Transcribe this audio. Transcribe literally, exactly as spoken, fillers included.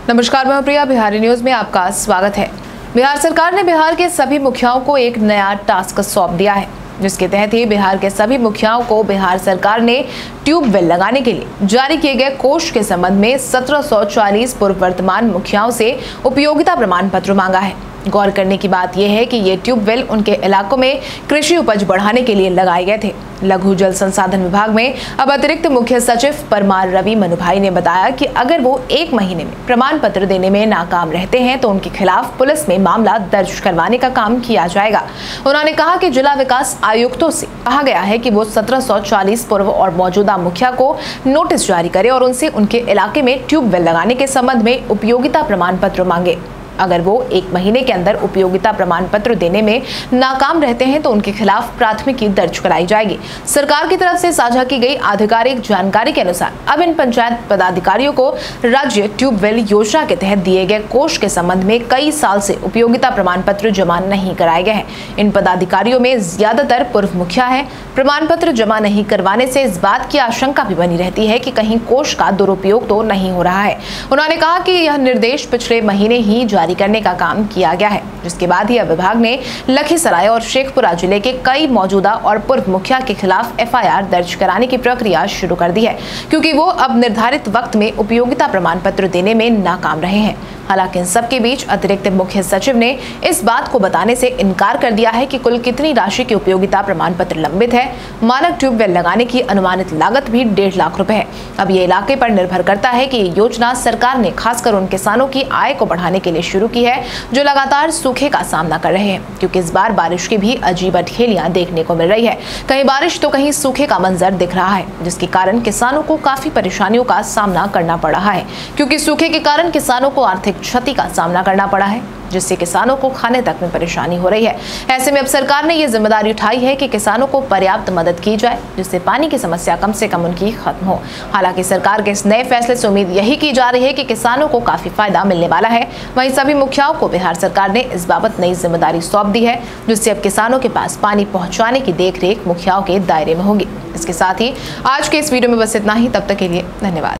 नमस्कार, मैं प्रिया, बिहारी न्यूज में आपका स्वागत है। बिहार सरकार ने बिहार के सभी मुखियाओं को एक नया टास्क सौंप दिया है, जिसके तहत ही बिहार के सभी मुखियाओं को बिहार सरकार ने ट्यूबवेल लगाने के लिए जारी किए गए कोष के संबंध में सत्रह सौ चालीस पूर्व वर्तमान मुखियाओं से उपयोगिता प्रमाण पत्र मांगा है। गौर करने की बात यह है कि ये ट्यूबवेल उनके इलाकों में कृषि उपज बढ़ाने के लिए लगाए गए थे। लघु जल संसाधन विभाग में अब अतिरिक्त मुख्य सचिव परमार रवि मनुभाई ने बताया कि अगर वो एक महीने में प्रमाण पत्र देने में नाकाम रहते हैं तो उनके खिलाफ पुलिस में मामला दर्ज करवाने का काम किया जाएगा। उन्होंने कहा कि जिला विकास आयुक्तों से कहा गया है कि वो सत्रह सौ चालीस पूर्व और मौजूदा मुखिया को नोटिस जारी करे और उनसे उनके इलाके में ट्यूबवेल लगाने के संबंध में उपयोगिता प्रमाण पत्र मांगे। अगर वो एक महीने के अंदर उपयोगिता प्रमाण पत्र देने में नाकाम रहते हैं तो उनके खिलाफ प्राथमिकी दर्ज कराई जाएगी। सरकार की तरफ से साझा की गई आधिकारिक जानकारी के अनुसार अब इन पंचायत पदाधिकारियों को राज्य ट्यूबवेल योजना के तहत दिए गए कोष के संबंध में कई साल से उपयोगिता प्रमाण पत्र जमा नहीं कराए गए हैं। इन पदाधिकारियों में ज्यादातर पूर्व मुखिया है। प्रमाण पत्र जमा नहीं करवाने से इस बात की आशंका भी बनी रहती है कि कहीं कोष का दुरुपयोग तो नहीं हो रहा है। उन्होंने कहा कि यह निर्देश पिछले महीने ही जारी करने का काम किया गया है, जिसके बाद ही विभाग ने लखीसराय और शेखपुरा जिले के कई मौजूदा और पूर्व मुखिया के खिलाफ एफ आई आर दर्ज कराने की प्रक्रिया शुरू कर दी है, क्योंकि वो अब निर्धारित वक्त में उपयोगिता प्रमाण पत्र देने में नाकाम रहे हैं। हालांकि इन सबके बीच अतिरिक्त मुख्य सचिव ने इस बात को बताने से इनकार कर दिया है कि कुल कितनी राशि की उपयोगिता प्रमाण पत्र लंबित है। मानक ट्यूबवेल लगाने की अनुमानित लागत भी डेढ़ लाख रुपए है। अब ये इलाके पर निर्भर करता है कि ये योजना सरकार ने खासकर उन किसानों की आय को बढ़ाने के लिए शुरू की है जो लगातार सूखे का सामना कर रहे हैं, क्योंकि इस बार बारिश की भी अजीब अठखेलियां देखने को मिल रही है। कहीं बारिश तो कहीं सूखे का मंजर दिख रहा है, जिसके कारण किसानों को काफी परेशानियों का सामना करना पड़ रहा है, क्योंकि सूखे के कारण किसानों को आर्थिक क्षति का सामना करना पड़ा है, जिससे किसानों को खाने तक में परेशानी हो रही है। ऐसे में अब सरकार ने ये जिम्मेदारी उठाई है कि किसानों को पर्याप्त मदद की जाए, जिससे पानी की समस्या कम से कम उनकी खत्म हो। हालांकि सरकार के इस नए फैसले से उम्मीद यही की जा रही है कि किसानों को काफी फायदा मिलने वाला है। वहीं सभी मुखियाओं को बिहार सरकार ने इस बाबत नई जिम्मेदारी सौंप दी है, जिससे अब किसानों के पास पानी पहुंचाने की देखरेख मुखियाओं के दायरे में होगी। इसके साथ ही आज के इस वीडियो में बस इतना ही। तब तक के लिए धन्यवाद।